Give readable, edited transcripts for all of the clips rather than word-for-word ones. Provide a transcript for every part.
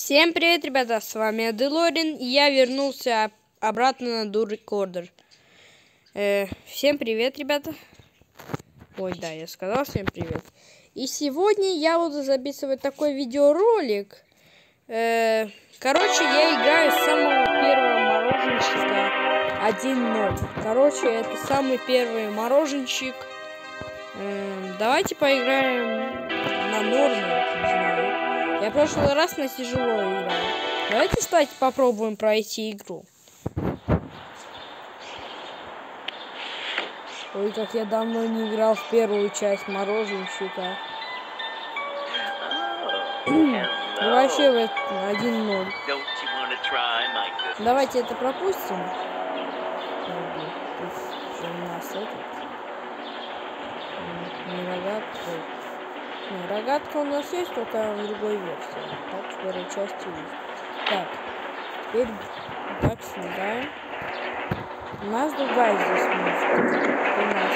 Всем привет, ребята, с вами Аделорин, и я вернулся обратно на Dual Recorder. Всем привет, ребята. Ой, да, я сказал всем привет. И сегодня я буду записывать такой видеоролик. Короче, я играю с самого первого мороженщика 1.0. Короче, это самый первый мороженщик. Давайте поиграем на норме, не знаю. Я в прошлый раз на тяжело играл. Давайте, кстати, попробуем пройти игру. Ой, как я давно не играл в первую часть мороженщика. И вообще в 1.0. Давайте это пропустим. У нас не рогатка. Не, рогатка у нас есть, только в другой версии. Так, в первой части есть. Так, теперь так снимаем. У нас другая здесь музыка. У нас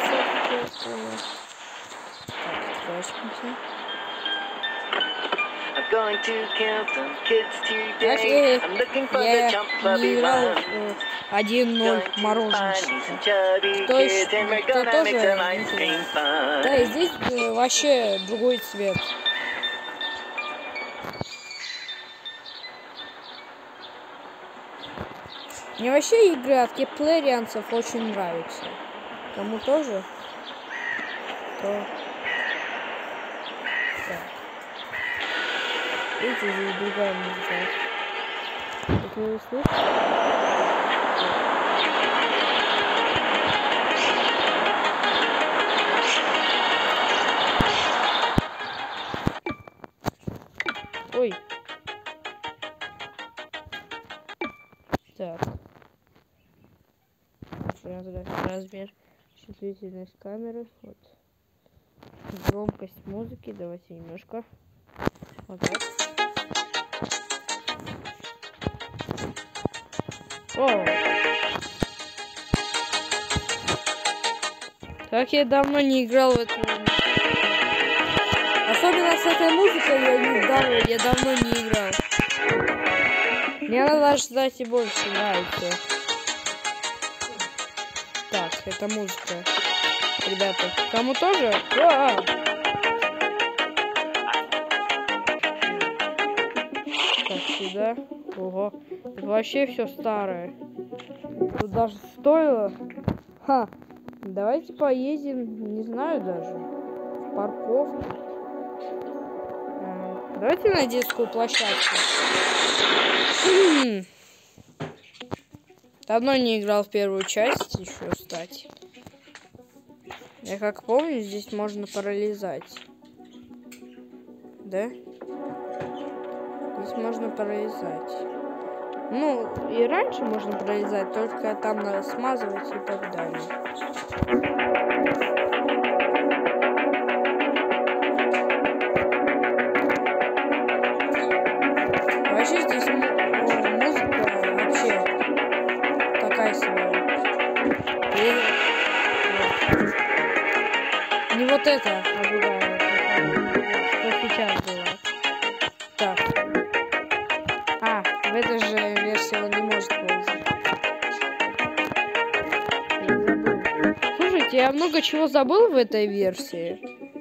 так, я не играл 1.0 мороженщика. Кто тоже не играл. Да, и здесь вообще другой цвет. Мне вообще игры от кеплерианцев очень нравятся. Кому тоже? То... Так. Видите, здесь другая музыка. Это вы слышите? Ой. Так. Размер, чувствительность камеры. Вот. Громкость музыки. Давайте немножко. Вот так. О! Как я давно не играл в эту. Особенно с этой музыкой я давно не играл. Мне она даже, кстати, больше нравится. Так, это музыка. Ребята, кому тоже? Так, сюда. Ого. Это вообще все старое. Тут даже стоило. Ха. Давайте поедем, не знаю даже. В парковку. Давайте на детскую площадку. Давно не играл в первую часть еще, кстати. Я как помню, здесь можно пролезать. Да? Здесь можно пролезать. Ну, и раньше можно пролезать, только там надо смазывать и так далее. Вообще здесь музыка вообще такая себе. Не вот это, что сейчас было. Так. В этой же версии он не может пользоваться. Слушайте, я много чего забыл в этой версии.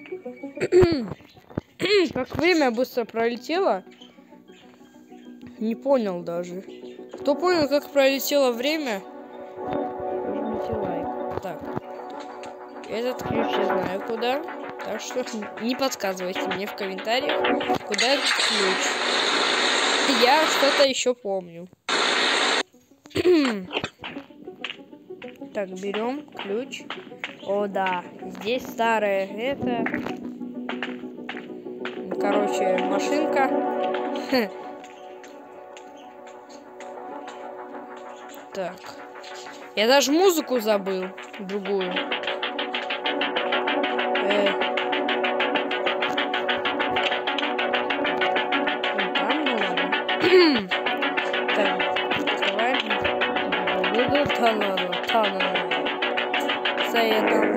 Как время быстро пролетело. Не понял даже. Кто понял, как пролетело время? Нажмите лайк. Так. Этот ключ я знаю куда. Так что не подсказывайте мне в комментариях, куда этот ключ. Я что-то еще помню. Так, берем ключ. О, да. Здесь старая это. Короче, машинка. Так. Я даже музыку забыл. Другую. Так, открываем. Це я там.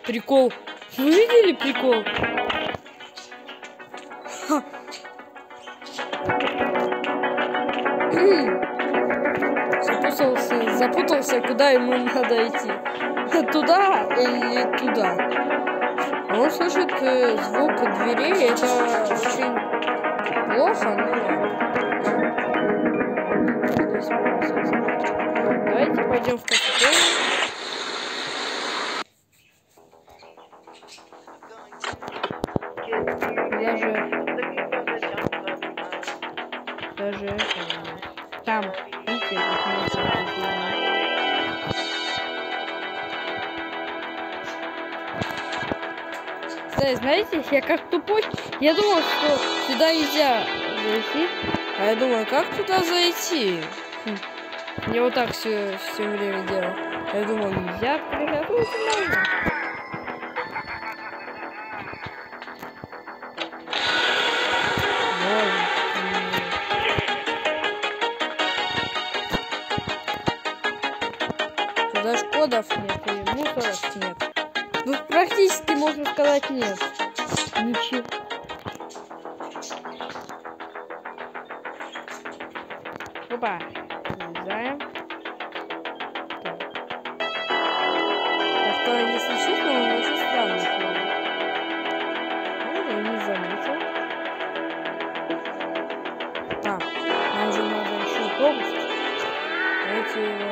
Прикол. Вы видели прикол? Ха. Запутался, куда ему надо идти. Туда или туда. Он слышит звук дверей. Это очень плохо, но давайте пойдем в кафетерию. Даже там, видите, знаете, я как тупой, я думал, что сюда нельзя зайти, а я думаю, как туда зайти? Я вот так все время делал. Я думал, нельзя открыть, а тут можно. Даже кодов нет, и мусоров нет. Ну, практически можно сказать нет. Ничего. Опа. Залезаем. Как-то, если честно, он очень странный. Ну, я не заметил. А, нам же надо еще пропуск. Давайте его...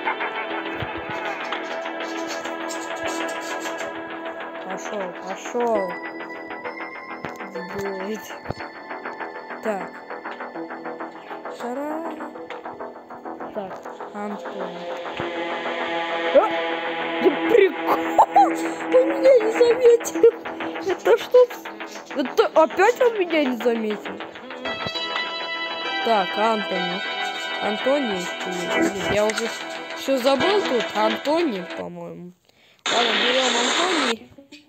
Пошел. Будет. Так. Так, Антон. Прикол! Он меня не заметил. Это что? Это опять он меня не заметил. Так, Антоний. Я уже все забыл тут. Антоний, по-моему. Ладно, берем Антоний.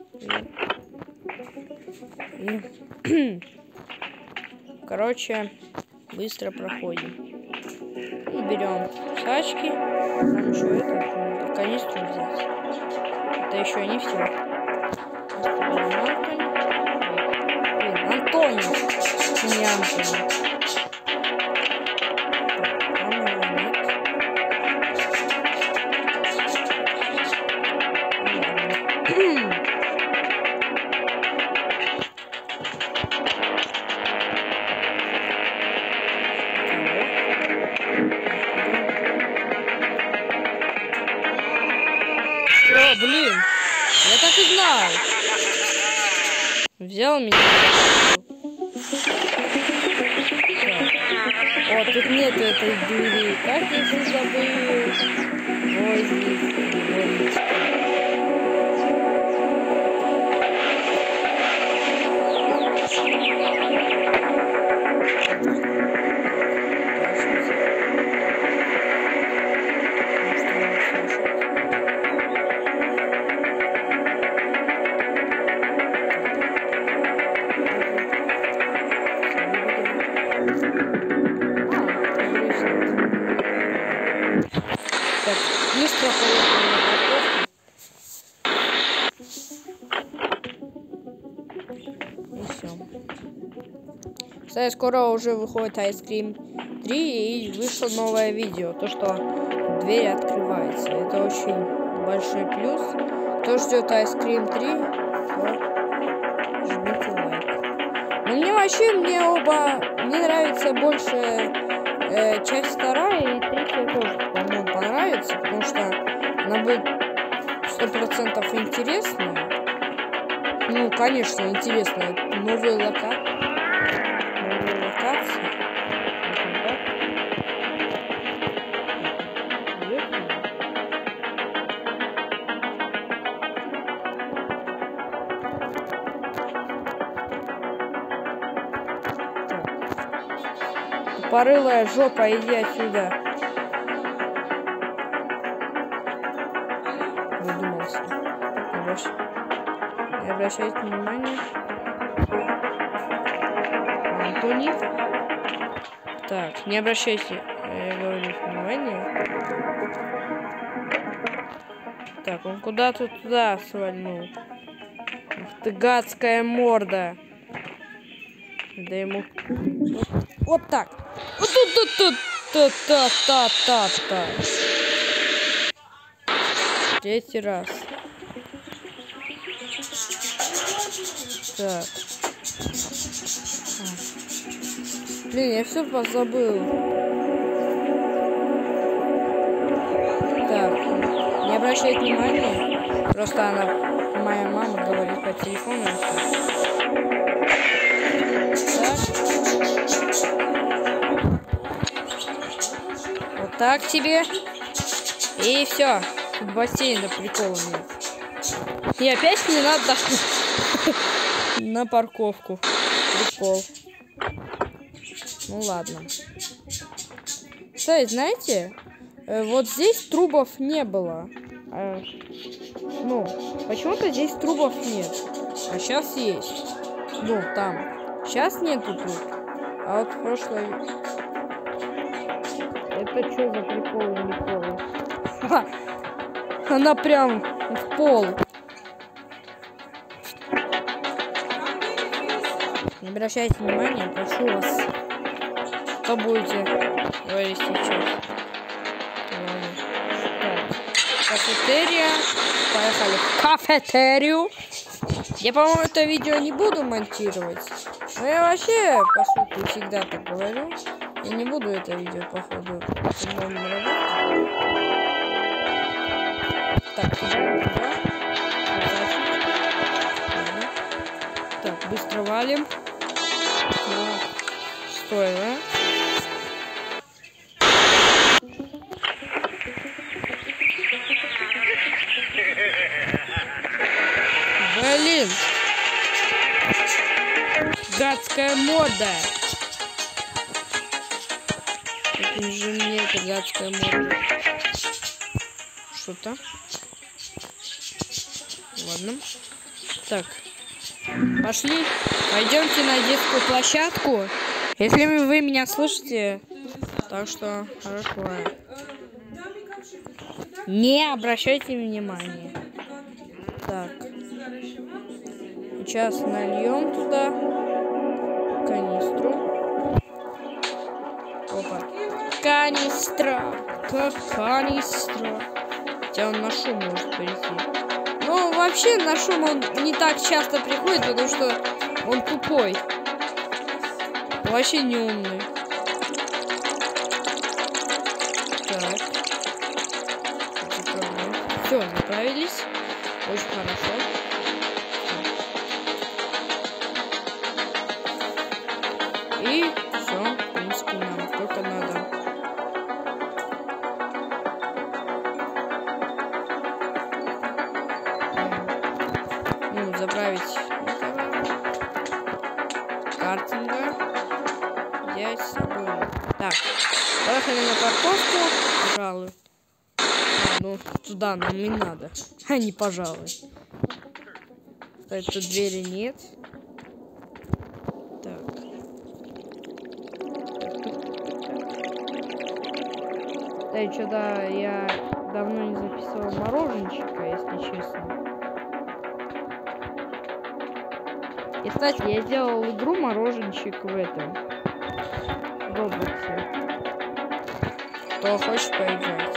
Короче, быстро проходим. И берем сачки. Нам еще это канистру взять. Это еще не все. Антоний. Не Антоний. Блин, я так и знал. Взял меня. О, тут нету этой двери. Как я все забыл. Ой, здесь. Кстати, скоро уже выходит Ice Cream 3 и вышло новое видео. То, что дверь открывается. Это очень большой плюс. Кто ждет Ice Cream 3, то жмите лайк. Но мне оба не нравится больше часть 2 и 3 тоже, по-моему, понравится, потому что она будет 100% интересная. Ну, конечно, интересная. Новые локации. Порылая жопа, иди отсюда. Задумался. Не обращайте внимания. Антоний. Так, не обращайте, я говорю, внимания. Так, он куда-то туда свальнул. Ух ты, гадская морда. Да ему... Вот так. Вот тут. Та-та-та-та-та. Третий раз. Так. Блин, я все позабыл. Так. Не обращайте внимания. Просто моя мама говорит по телефону. Так. Вот так тебе. И все. Тут бассейна прикола нет. И опять не надо на парковку. Прикол. Ну ладно. Кстати, знаете, вот здесь трубов не было. Ну, почему-то здесь трубов нет. А сейчас есть. Ну, там. Сейчас нету труб. А вот в прошлой... Это что за приколы? Она прям в пол. Не обращайте внимания, прошу вас. Что будете говорить сейчас? Кафетерия. Поехали в кафетерию. Я, по-моему, это видео не буду монтировать. Но я вообще, по сути, всегда так говорю. Я не буду это видео, походу, по-моему, работать. Так, туда. Так, быстро валим. Стой, да? Блин! Гадская мода! Это же мне это гадская мода. Что-то. Ладно. Так. Пошли. Пойдемте на детскую площадку. Если вы меня слышите, так что хорошо. Не обращайте внимания. Так. Сейчас нальем туда канистру. Опа. Канистра. Как канистра. Хотя он на шум может прийти. Ну, вообще на шум он не так часто приходит, потому что он тупой. Вообще не умный. Так. Все, заправились. Очень хорошо. И все, в принципе, нам только надо. Ну, заправить картинга. Взять с собой. Так, поехали на парковку, пожалуй. Ну, туда нам не надо. А не пожалуй. Кстати, тут двери нет. Так. Да и что-то я давно не записывал мороженщика, если честно. И, кстати, я сделал игру мороженщик в этом. В Роблоксе. Кто хочет поиграть?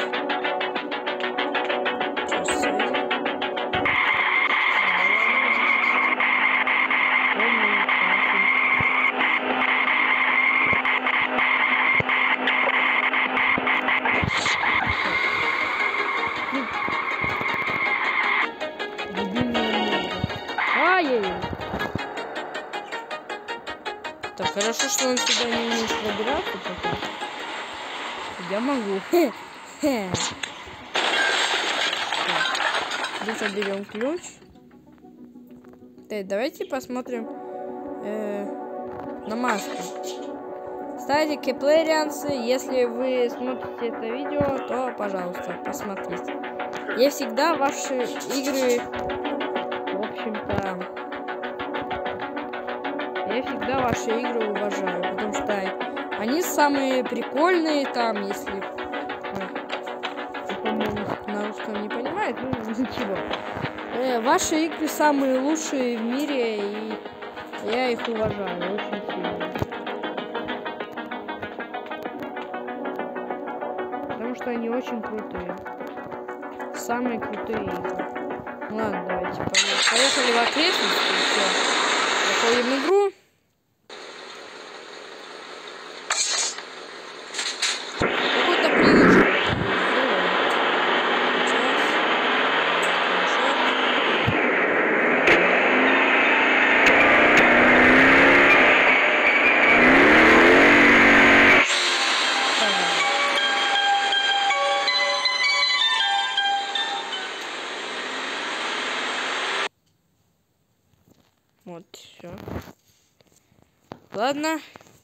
Так, хорошо, что он сюда не умеет пробираться пока. Я могу. Быстро берем ключ. Так, давайте посмотрим на маску. Кстати, кеплерианцы, если вы смотрите это видео, то, пожалуйста, посмотрите. Я всегда ваши игры, в общем-то, я всегда ваши игры уважаю, потому что они самые прикольные там, если, по-моему, на русском английском не понимает, ну ничего. Ваши игры самые лучшие в мире, и я их уважаю очень сильно. Потому что они очень крутые. Самые крутые игры. Ладно, давайте поехали в окрестности. Все. Заходим в игру. Какой-то приличный. Вот, все. Ладно.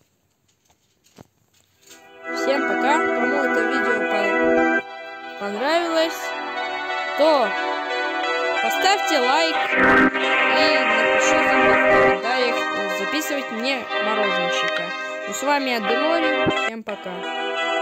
Всем пока. Кому это видео понравилось, то поставьте лайк и напишите мне в комментариях, записывать мне мороженщика. Ну, с вами Аделорин. Всем пока.